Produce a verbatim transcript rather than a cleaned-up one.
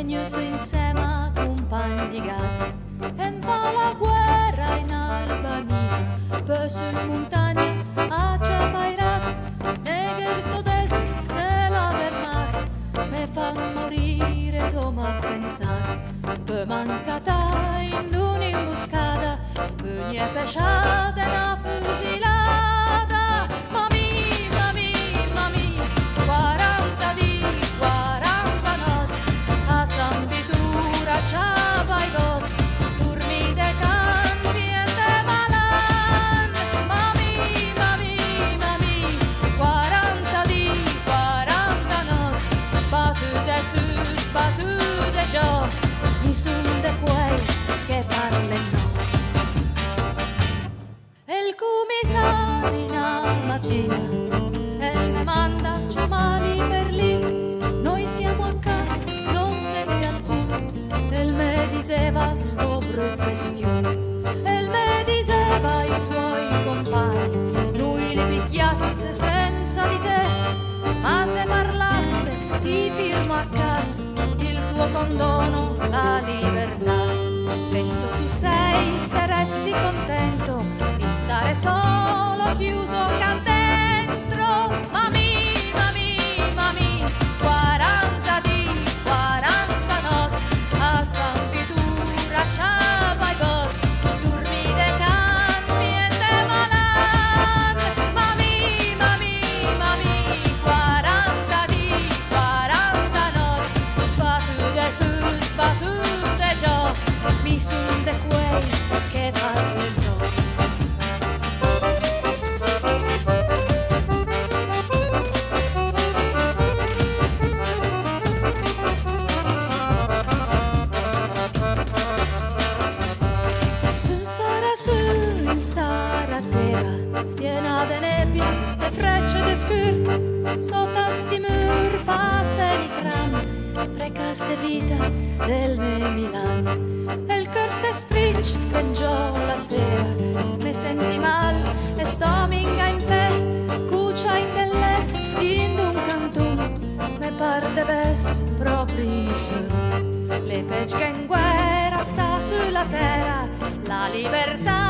Vegnuto insieme a compagni di gatti e fa la guerra in Albania, poi su in montagna a Ciapairat, neger tedeschi della Wehrmacht me fan morire doma a pensare, poi mancata in un'imboscata, ogni è pesciata e una fusilata, mami, mami, mami, quaranta di, quaranta notti, a San Vittore, a Ciapairat, dormi de campi e de malan, mami, mami, mami, quaranta di, quaranta notti, sbattute su, sbattute già, mi son de quei che parlano. E il commissario una mattina e me manda ciamali per lì, noi siamo a casa, non sente alcuno, e il me diceva sto brutto questione, e il me diceva i tuoi compagni, lui li picchiasse senza di te, ma se parlasse ti firmo a casa il tuo condono, la libertà. Fesso tu sei, se resti contento di stare solo chiuso qua dentro. Mami, mami, mami, quaranta di, quaranta notti, a San Vittore, a Ciapairat, dormi de campi e de malan. Mami, mami, mami, quaranta di, quaranta notti, sbattute su, sbattute già, mi son de quei che parlano. Sun sarà su in stara terra, piena de nebbia, de frecce de scur, sotto sti mur passa i tram, frecasse vita del me Milan, e il cor se stringe, pengiò la sera, me senti mal e sto minga in pe, cucia in del letto, in un cantun, me par de ves proprio in sur, le pesche in guerra sta sulla terra, la libertà